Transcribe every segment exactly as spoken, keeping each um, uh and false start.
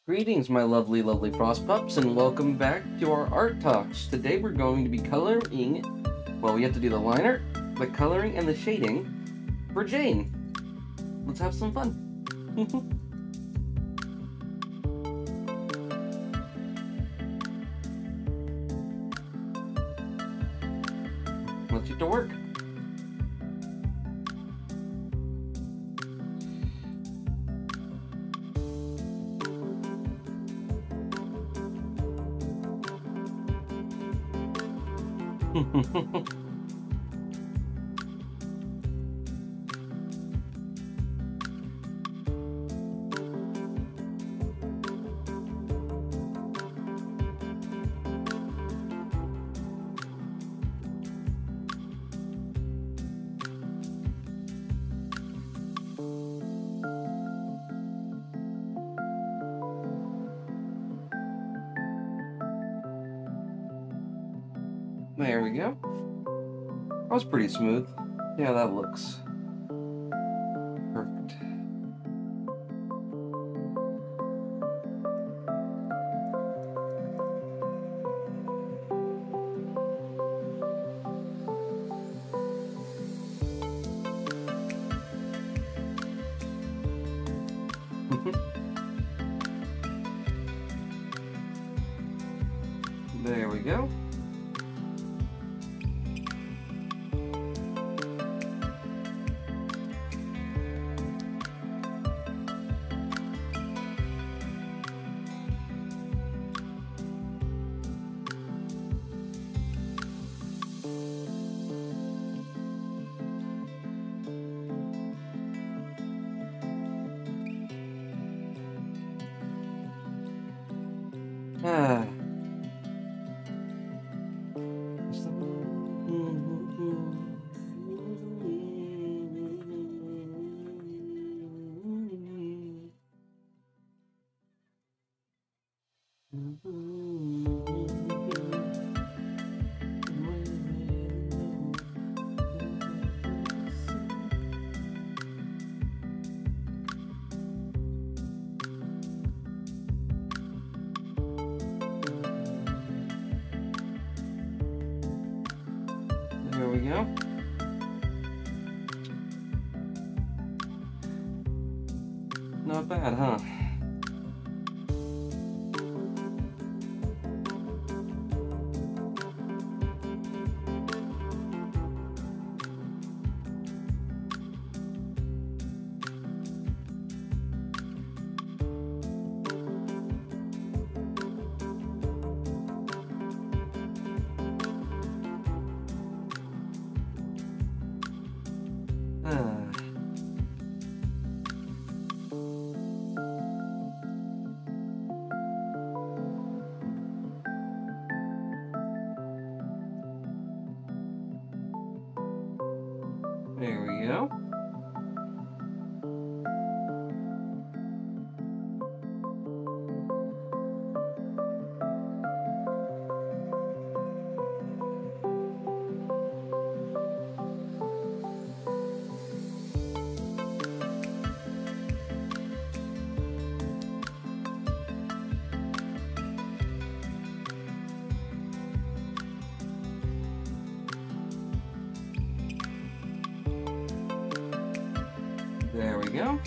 Greetings, my lovely, lovely frost pups, and welcome back to our art talks. Today we're going to be coloring, well, we have to do the liner, the coloring, and the shading for Jane. Let's have some fun. Let's get to work. There we go. That was pretty smooth. Yeah, that looks perfect. There we go. Ah. There we go. Not bad, huh? Ah. There we go. There we go.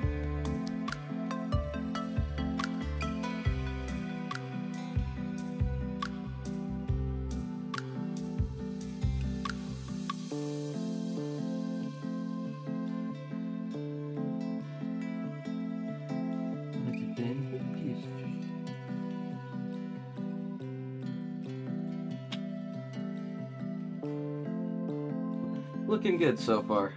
Looking good so far.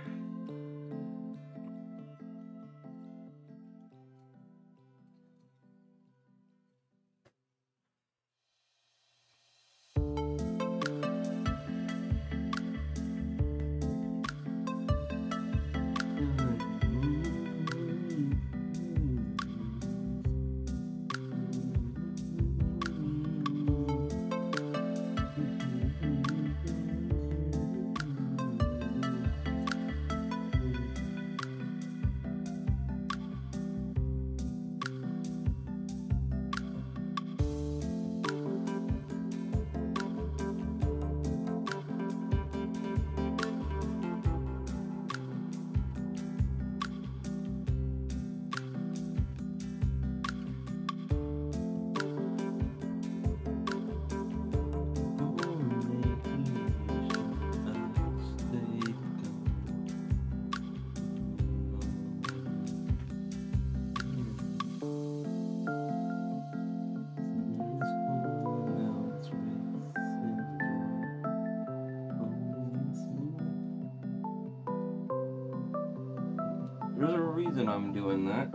There's a reason I'm doing that.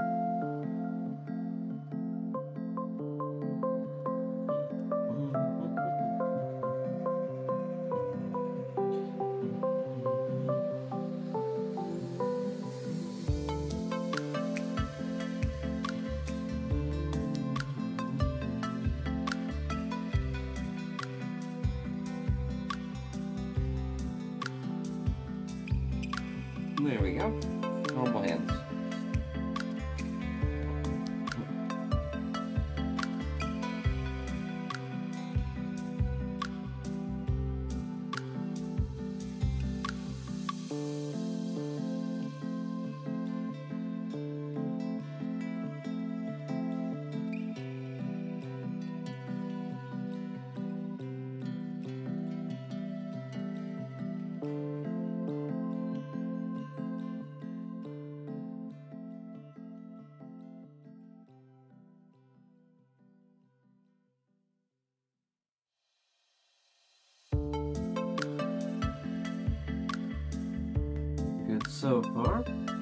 There we go. Normal hands. Good so far.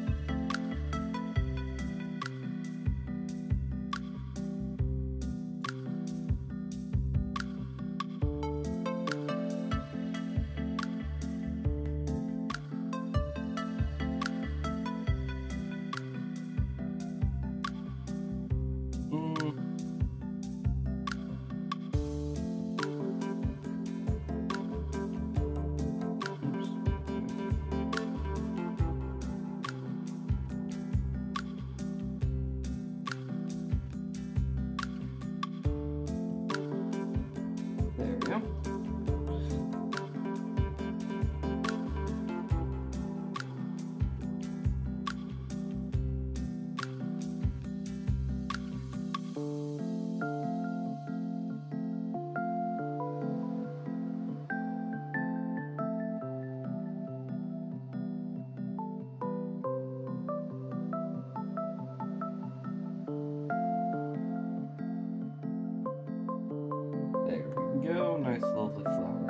Go, nice lovely flower.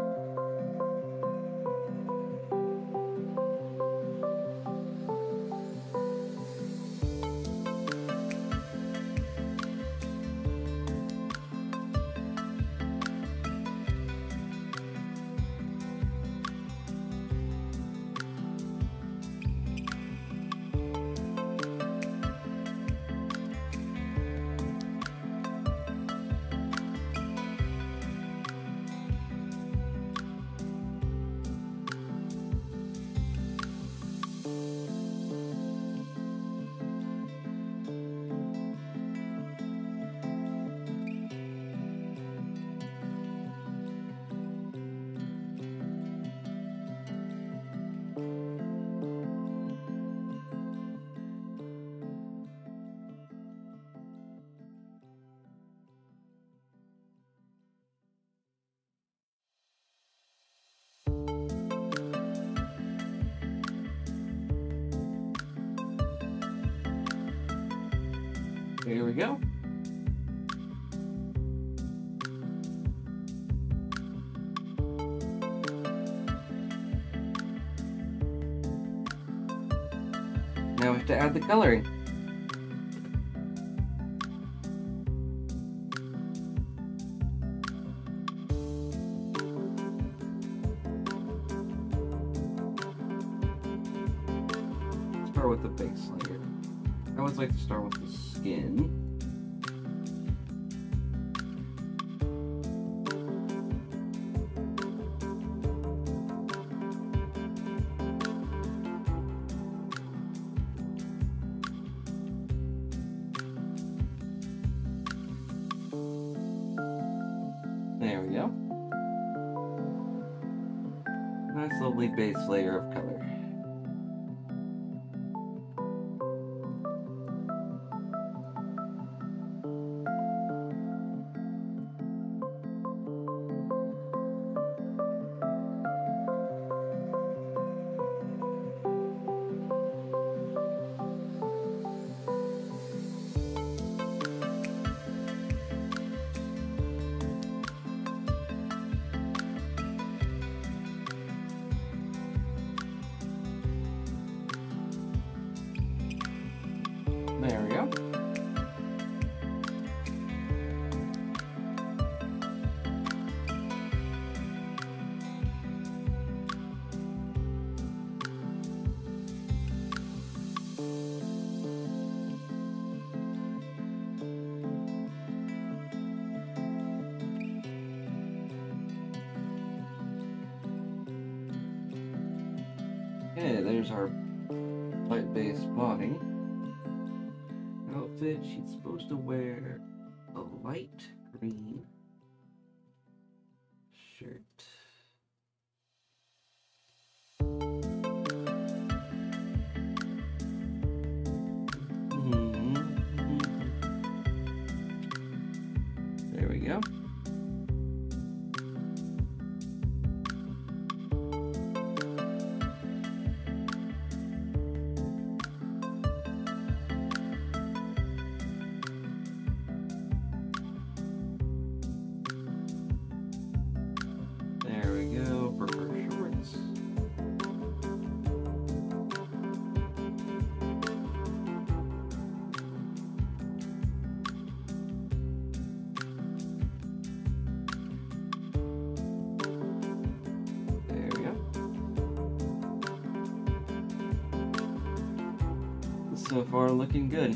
Here we go. Now we have to add the coloring. Start with the base layer. I always like to start with the skin. There we go. Nice lovely base layer of color. Okay, there's our light base body. Outfit, she's supposed to wear a light green shirt. There we go. There we go for her shorts. There we go. So far looking good.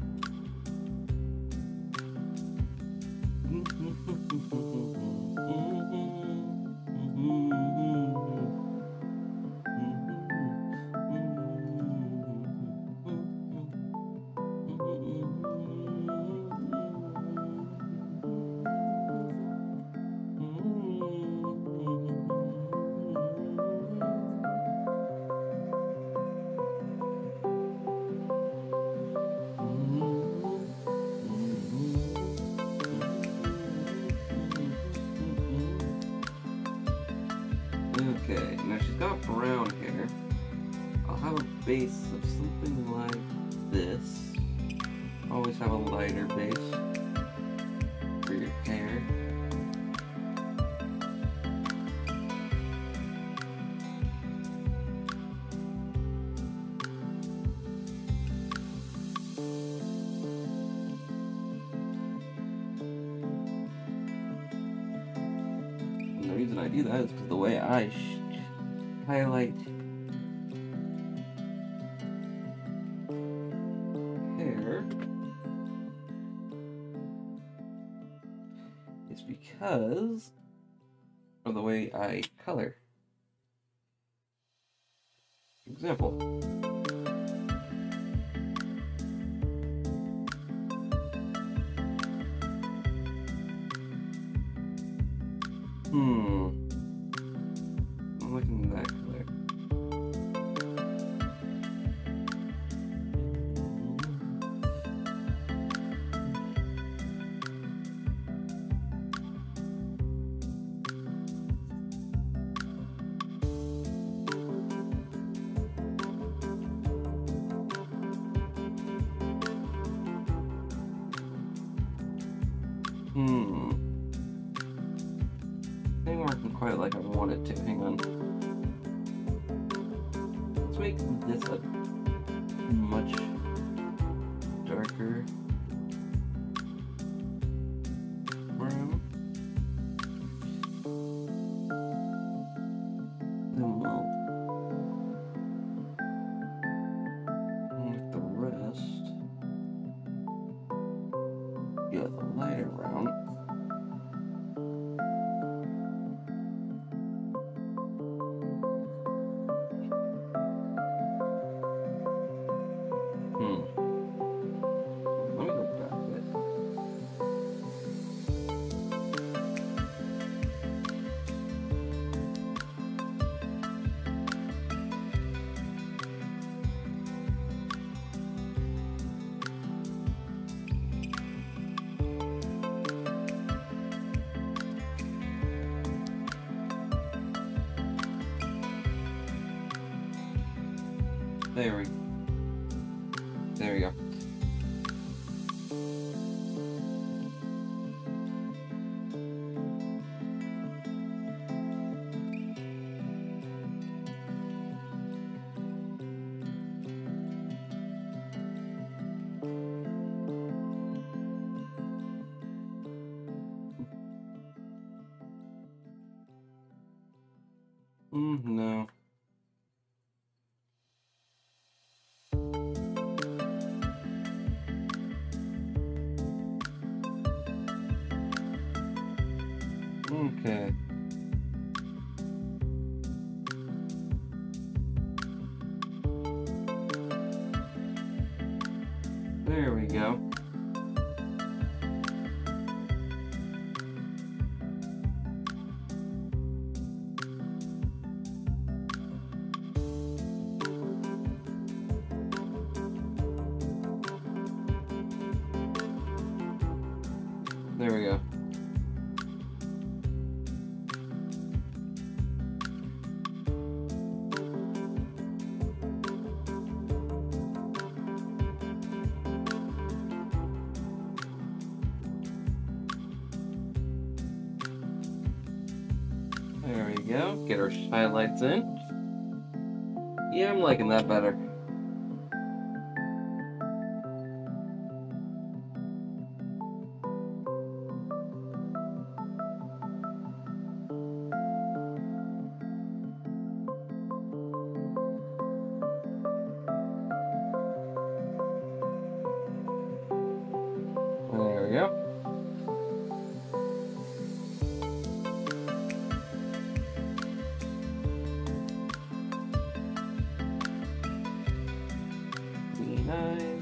Okay, now she's got brown hair. I'll have a base of something like this. Always have a lighter base for your hair. And the reason I do that is because the way I sh highlight hair is because of the way I color. Example. Hmm. I'm looking at that color. Hmm. Ain't working quite like I want it to. Hang on. Let's make this a much darker brown. Then we'll make the rest get a lighter brown. Hmm. Let me go back a bit. There we There we go. Mm, no. Okay. we go. Get our highlights in. Yeah, I'm liking that better. There we go. Be nice.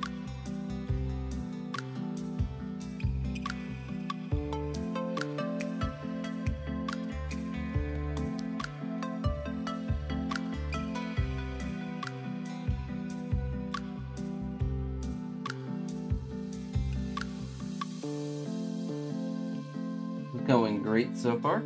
Going great so far.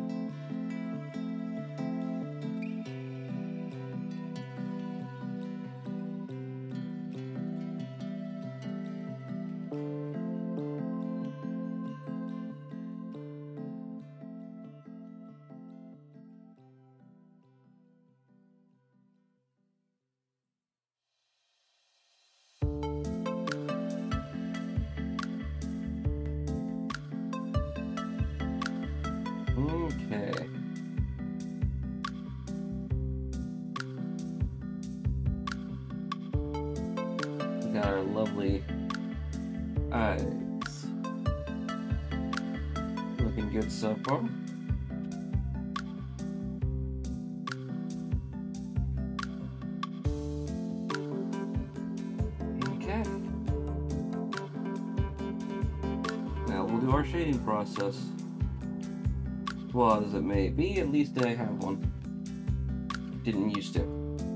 Okay. We got our lovely eyes. Looking good so far. Okay. Now we'll do our shading process. Flawed as it may be, at least I have one. Didn't used to.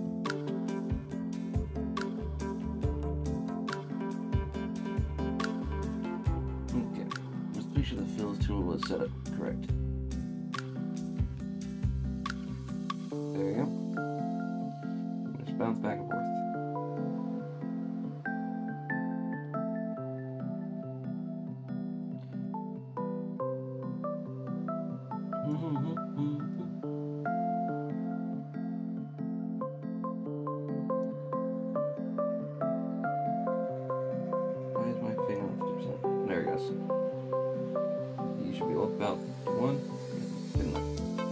Okay, let's make sure the fills tool was set up correct. There you go. Just bounce back and forth. Why is my finger fifty percent? There it goes. You should be about one. Good enough.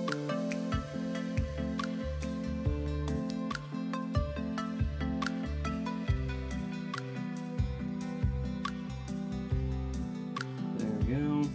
There we go.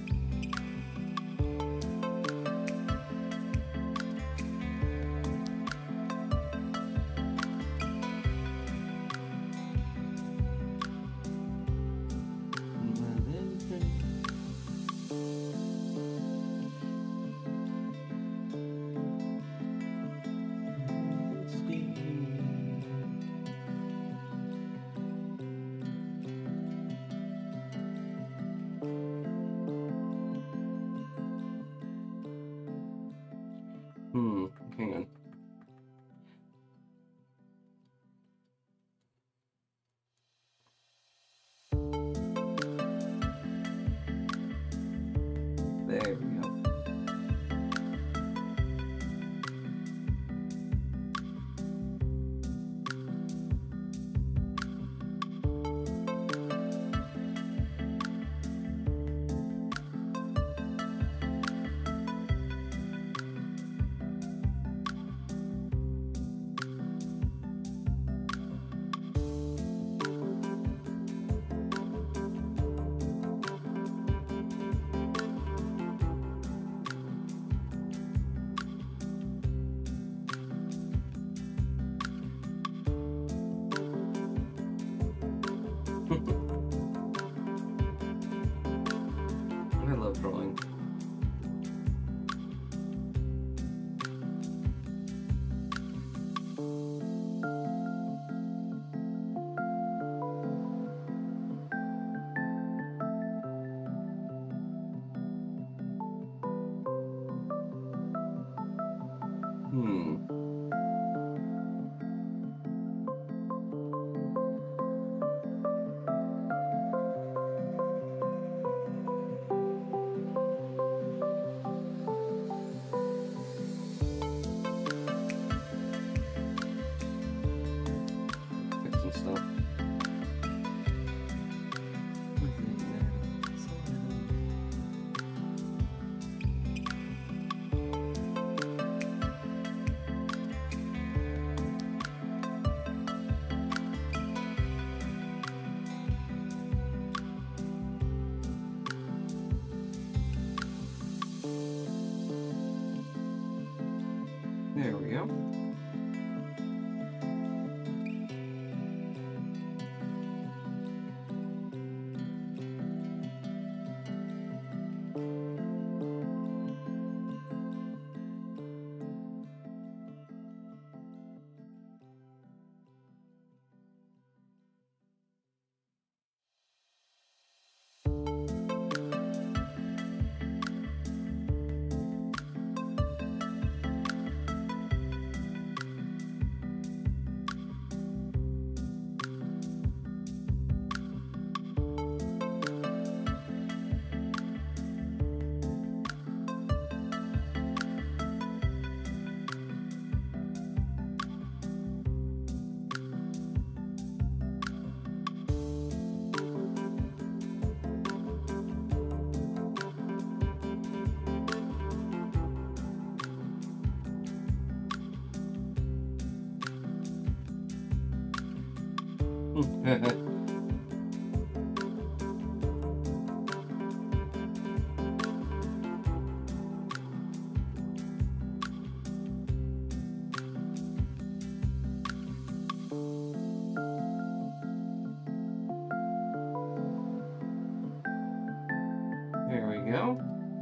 There we go.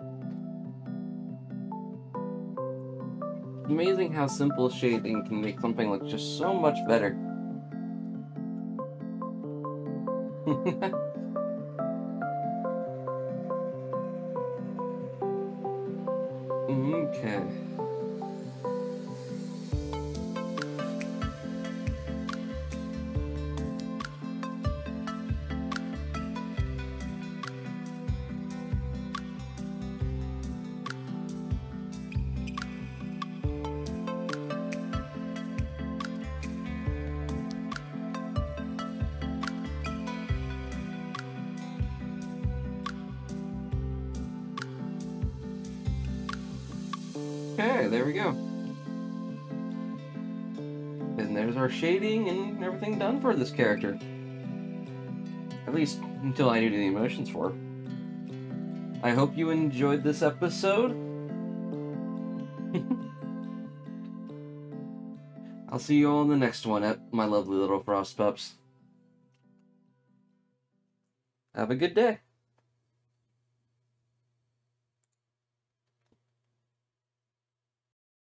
Amazing how simple shading can make something look just so much better. Okay. Okay, there we go. And there's our shading and everything done for this character. At least until I do the emotions for her. I hope you enjoyed this episode. I'll see you all in the next one, at my lovely little frost pups. Have a good day.